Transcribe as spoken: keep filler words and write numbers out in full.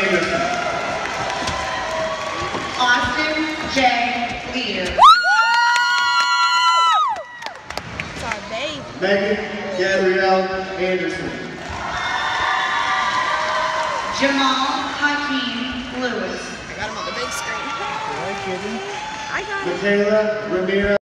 Anderson. Austin J. Lear. It's our baby. Megan Gabrielle Anderson. Jamal Hakeem Lewis. I got him on the big screen. I got him. Michaela Ramirez.